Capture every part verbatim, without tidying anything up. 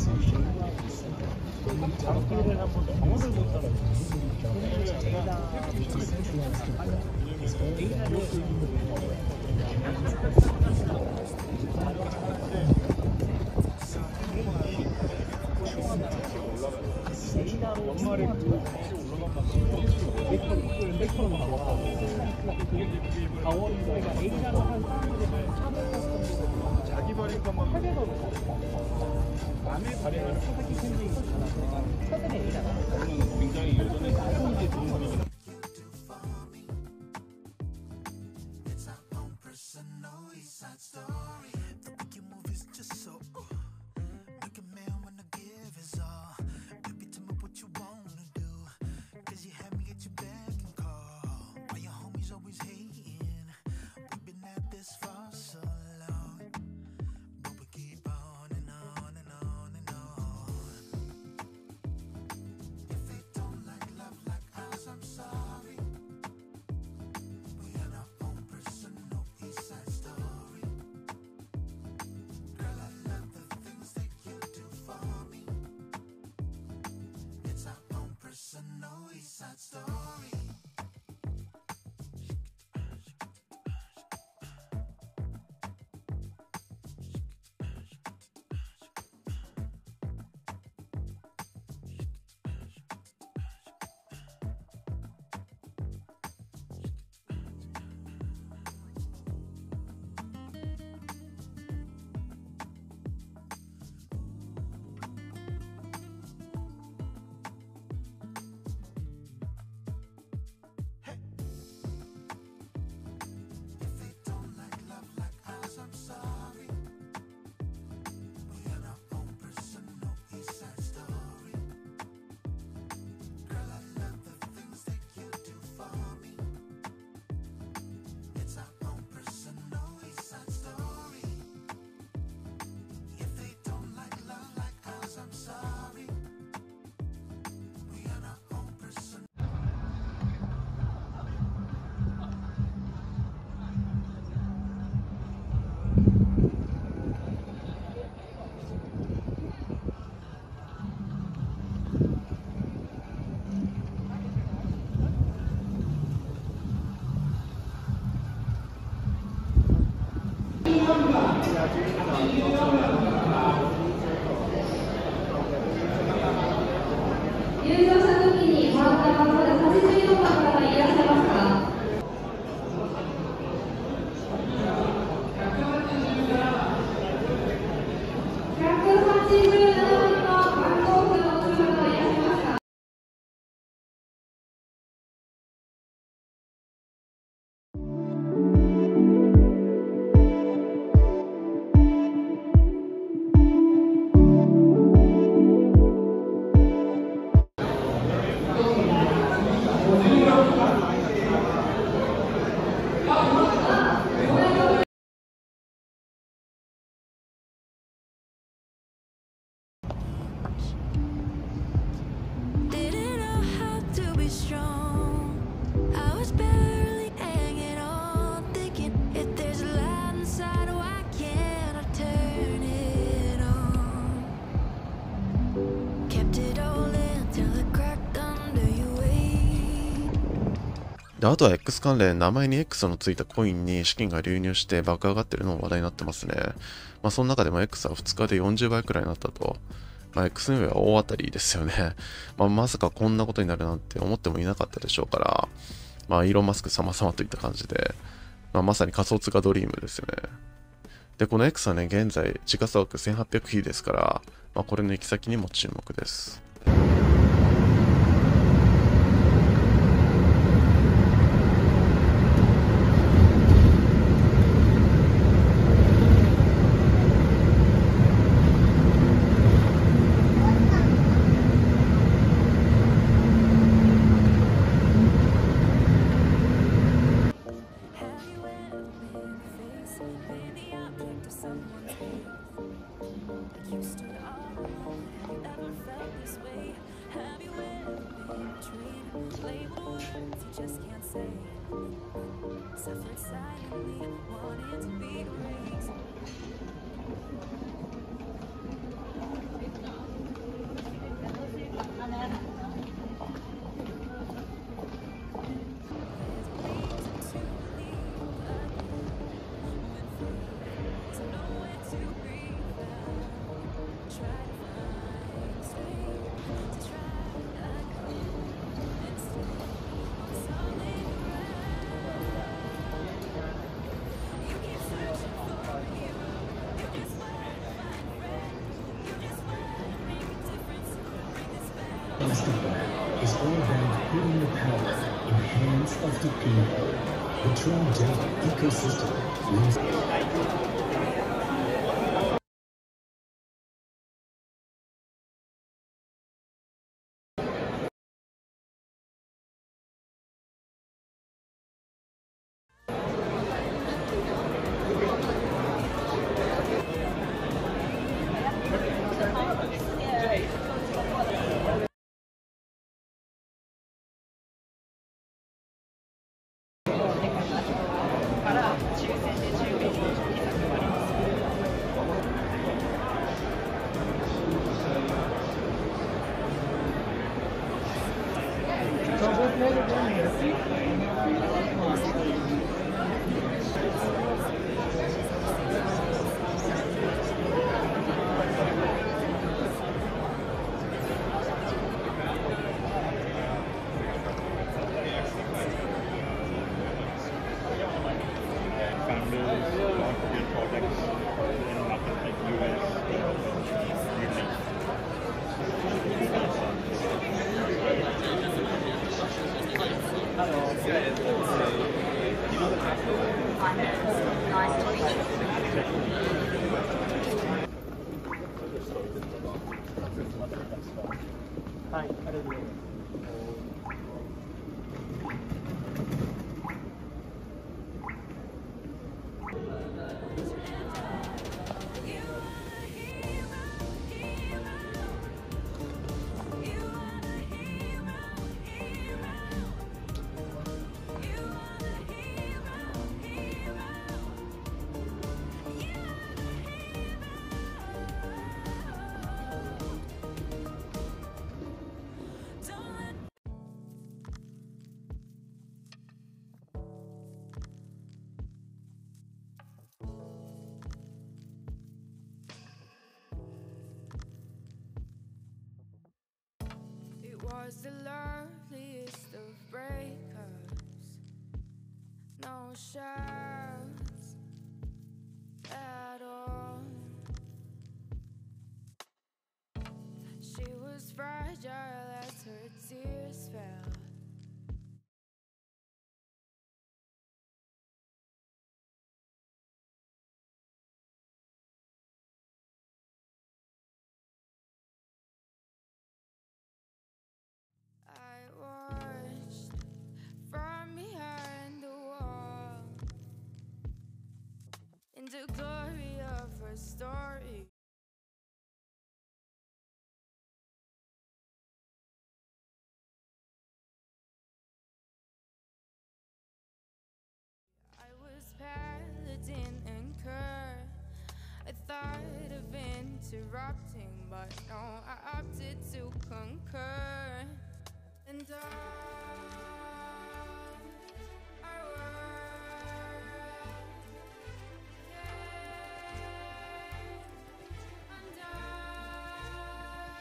장기를 한번 경험을 못하는 연말에 맥커는 나와. 강원도가 A라고 한 사람들이 자기 버린 것만 팔백원 남의 발행을 사사기 캔들이 있잖아. 서든의 A잖아. 굉장히 예전에 사성제 좋은 분이잖아. で、あとは X 関連、名前に X のついたコインに資金が流入して爆上がってるのも話題になってますね。まあ、その中でも X はふつかでよんじゅうばいくらいになったと。まあ、X 運営は大当たりですよね。まあ、まさかこんなことになるなんて思ってもいなかったでしょうから、まあ、イーロン・マスク様々といった感じで、まあ、まさに仮想通貨ドリームですよね。で、この X はね、現在、時価総額せんはっぴゃく比ですから、まあ、これの行き先にも注目です。 Festival is all about putting the power in the hands of the people. The Tron Deck ecosystem lives. Was the loveliest of breakups, no shouts at all. She was fragile as her tears fell. I watched from behind the wall in the glory of her story. I was paladin and cur. I thought of interrupting, but no, I opted to concur. And all our world came undone,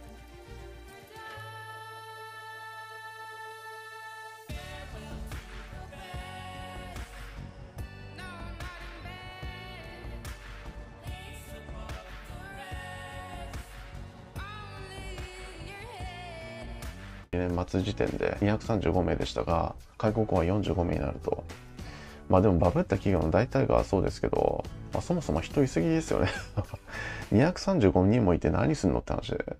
farewell to the bed. No, not in bed. Please support the rest. Only your head. 年末時点でにひゃくさんじゅうごめいでしたが、開国後はよんじゅうごめいになると。まあでもバブった企業の大体がそうですけど、まあ、そもそも人いすぎですよね。にひゃくさんじゅうごにんもいて何すんのって話で。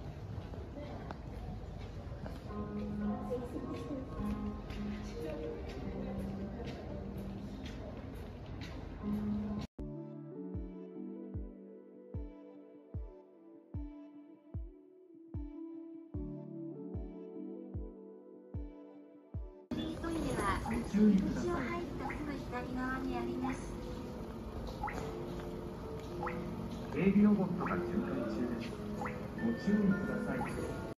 入り口を入ったすぐ左側にあります。 警備ロボットが巡回中です。ご注意ください。